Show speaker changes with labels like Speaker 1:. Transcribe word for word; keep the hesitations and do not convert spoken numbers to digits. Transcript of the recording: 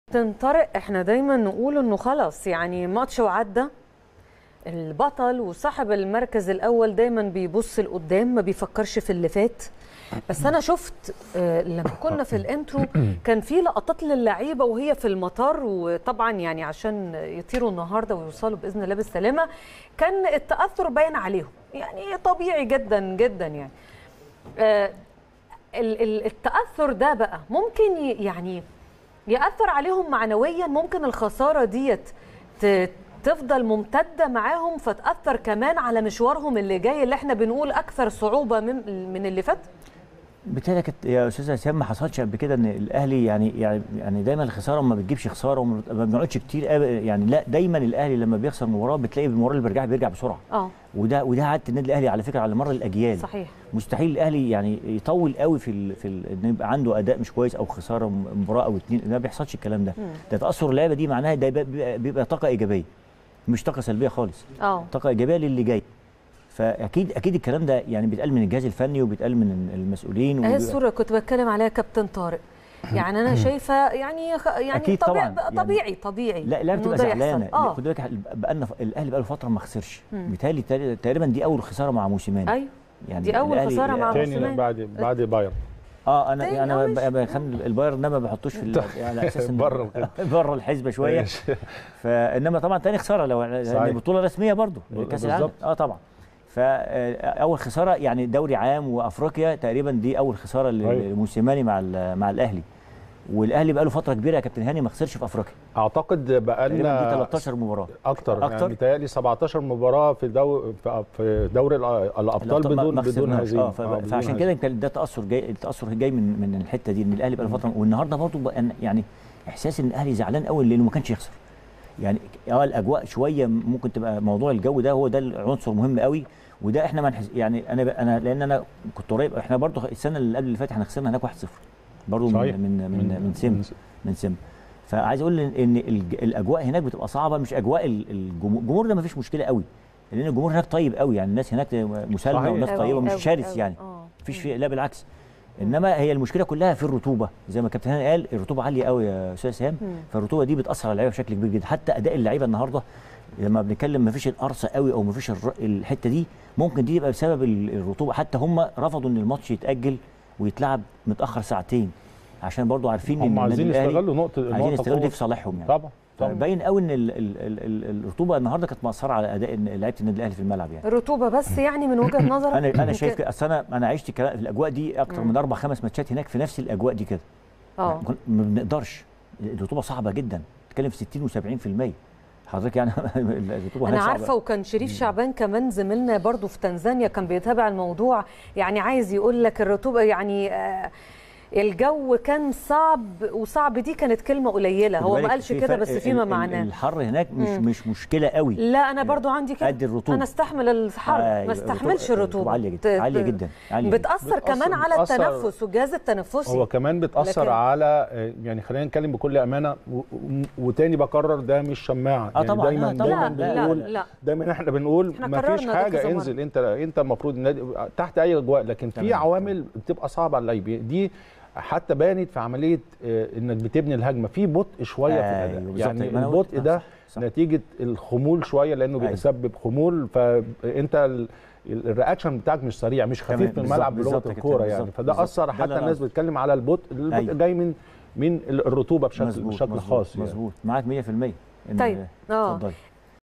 Speaker 1: طارق، احنا دايما نقول انه خلاص يعني ماتش وعدى، البطل وصاحب المركز الاول دايما بيبص لقدام ما بيفكرش في اللي فات. بس انا شفت آه لما كنا في الانترو كان في لقطات للعيبه وهي في المطار، وطبعا يعني عشان يطيروا النهارده ويوصلوا باذن الله بالسلامه كان التاثر باين عليهم، يعني طبيعي جدا جدا يعني. آه التاثر ده بقى ممكن يعني يأثر عليهم معنويا، ممكن الخسارة ديت تفضل ممتدة معاهم فتأثر كمان على مشوارهم اللي جاي اللي احنا بنقول أكثر صعوبة من من اللي فات.
Speaker 2: بالتالي يا استاذ اسامه ما حصلش قبل كده ان الاهلي يعني يعني يعني دايما الخساره ما بتجيبش خساره وما بنقعدش كتير يعني، لا دايما الاهلي لما بيخسر مباراه بتلاقي المباراه اللي بيرجع بيرجع بسرعه. اه وده وده عاده النادي الاهلي على فكره على مر الاجيال.
Speaker 1: صحيح.
Speaker 2: مستحيل الاهلي يعني يطول قوي في ال في ال ان يبقى عنده اداء مش كويس او خساره مباراه او اتنين، ما بيحصلش الكلام ده. ده تاثر اللعيبه دي معناها ده بيبقى, بيبقى طاقه ايجابيه مش طاقه سلبيه خالص. اه طاقه ايجابيه للي جاي. فاكيد اكيد الكلام ده يعني بيتقال من الجهاز الفني وبيتقال من المسؤولين.
Speaker 1: اهي الصوره كنت بتكلم عليها كابتن طارق، يعني انا شايفه يعني يعني
Speaker 2: أكيد
Speaker 1: طبيعي
Speaker 2: طبعًا
Speaker 1: طبيعي
Speaker 2: يعني
Speaker 1: طبيعي
Speaker 2: لا لا بتبقى زعلانه. آه. خد بالك بقى لنا الاهلي بقى له فتره ما خسرش، بالتالي تقريبا دي اول خساره مع موسيماني.
Speaker 1: ايوه يعني دي اول خساره مع موسيماني
Speaker 3: بعد بعد بايرن.
Speaker 2: اه انا انا بخلي البايرن ده ما بحطوش في على اساس
Speaker 3: بره
Speaker 2: بره الحسبه شويه. فانما طبعا ثاني خساره لو يعني بطوله رسميه برضه كاس العالم. اه طبعا. فاول خساره يعني دوري عام وافريقيا تقريبا دي اول خساره لموسيماني مع مع الاهلي. والاهلي بقى له فتره كبيره يا كابتن هاني ما خسرش في افريقيا.
Speaker 3: اعتقد بقى لنا
Speaker 2: تلتاشر مباراه
Speaker 3: اكتر اكتر يعني متهيألي سبعتاشر مباراه في دو في دوري الابطال بدون بدون هزيمه.
Speaker 2: آه فعشان كده يمكن ده تاثر جاي التاثر جاي من من الحته دي ان الاهلي بقى له فتره. والنهارده برضه يعني احساس ان الاهلي زعلان قوي لانه ما كانش يخسر. يعني اه الاجواء شويه ممكن تبقى موضوع الجو ده هو ده عنصر مهم قوي، وده احنا ما يعني انا انا لان انا كنت قريب. احنا برضه السنه اللي قبل اللي فاتت احنا خسرنا هناك واحد صفر برضه من من من من سيم من سيم. فعايز اقول ان الاجواء هناك بتبقى صعبه، مش اجواء الجمهور. الجمهور ده ما فيش مشكله قوي لان الجمهور هناك طيب قوي، يعني الناس هناك مسالمه والناس طيبه مش شرس يعني مفيش فيه، لا بالعكس. انما هي المشكله كلها في الرطوبه زي ما كابتن هاني قال، الرطوبه عاليه قوي يا استاذ سهام. فالرطوبه دي بتاثر على اللعيبه بشكل كبير جدا. حتى اداء اللعيبه النهارده لما بنتكلم ما فيش القرصه قوي او ما فيش الحته دي، ممكن دي تبقى بسبب الرطوبه. حتى هم رفضوا ان الماتش يتاجل ويتلعب متاخر ساعتين عشان برضو عارفين
Speaker 3: ان عايزين يستغلوا نقطه
Speaker 2: عايزين يستغلوا دي في صالحهم يعني.
Speaker 3: طبعا طبعا
Speaker 2: باين قوي ان ال ال ال الرطوبه النهارده كانت مأثره على اداء لعيبه النادي الاهلي في الملعب يعني.
Speaker 1: الرطوبه بس يعني من وجهه نظرك؟
Speaker 2: انا انا شايف كده. اصل انا انا عشت في الاجواء دي اكتر من اربع خمس ماتشات هناك في نفس الاجواء دي كده. اه ما بنقدرش، الرطوبه صعبه جدا، بتتكلم في ستين وسبعين في المية حضرتك يعني. الرطوبه
Speaker 1: انا عارفه. وكان شريف شعبان كمان زميلنا برضو في تنزانيا كان بيتابع الموضوع، يعني عايز يقول لك الرطوبه يعني آه الجو كان صعب، وصعب دي كانت كلمه قليله، هو ما قالش كده بس فيما معناه.
Speaker 2: الحر هناك مش مم. مش مشكله قوي.
Speaker 1: لا انا برضو عندي كده قد الرطوبه، انا استحمل الحر آه ما استحملش الرطوبه.
Speaker 2: عاليه جدا عاليه جدا عاليه
Speaker 1: بتاثر كمان على التنفس والجهاز التنفسي.
Speaker 3: هو كمان بتاثر لكن على يعني خلينا نتكلم بكل امانه وتاني بكرر ده مش شماعه.
Speaker 2: آه طبعا
Speaker 3: يعني دايما
Speaker 2: آه طبعا
Speaker 3: دايما بنقول لا لا. دايما احنا بنقول ما فيش حاجه انزل انت انت المفروض تحت اي اجواء، لكن في عوامل بتبقى صعبه على اللعيبه دي حتى بانت في عمليه انك بتبني الهجمه في بطء شويه في الاداء. يعني البطء ده صح. نتيجه الخمول شويه لانه بيسبب خمول، فانت الرياكشن بتاعك مش سريع مش خفيف في الملعب بلغه الكوره يعني. فده اثر حتى الناس بتتكلم على البطء. البطء جاي من من الرطوبه بشكل بشكل خاص
Speaker 2: يعني. مظبوط معاك مية في المية.
Speaker 1: طيب اه